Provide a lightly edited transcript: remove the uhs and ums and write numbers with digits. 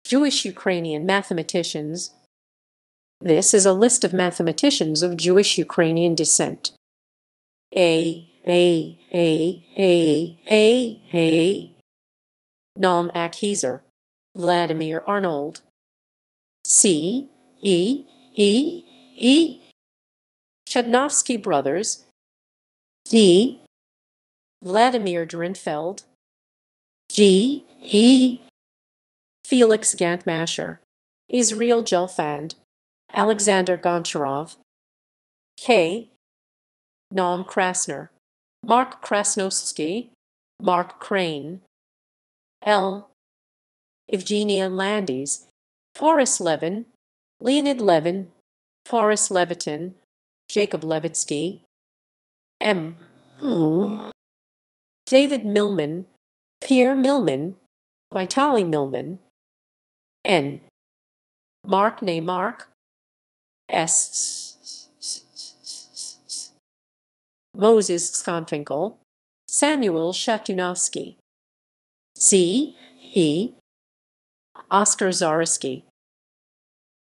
Jewish-Ukrainian mathematicians. This is a list of mathematicians of Jewish-Ukrainian descent. A. Noam Akhizer, Vladimir Arnold. C. Chudnovsky brothers. D. Vladimir Drinfeld. G. Felix Gantmasher, Israel Gelfand, Alexander Goncharov. K. Noam Krasner, Mark Krasnovsky, Mark Crane. L. Evgenia Landis, Boris Levin, Leonid Levin, Boris Levitin, Jacob Levitsky. M. David Millman, Pierre Millman, Vitaly Millman. N. Mark Neymark. S. Moses Skonfinkel, Samuel Shatunovsky. C. Oscar Zariski,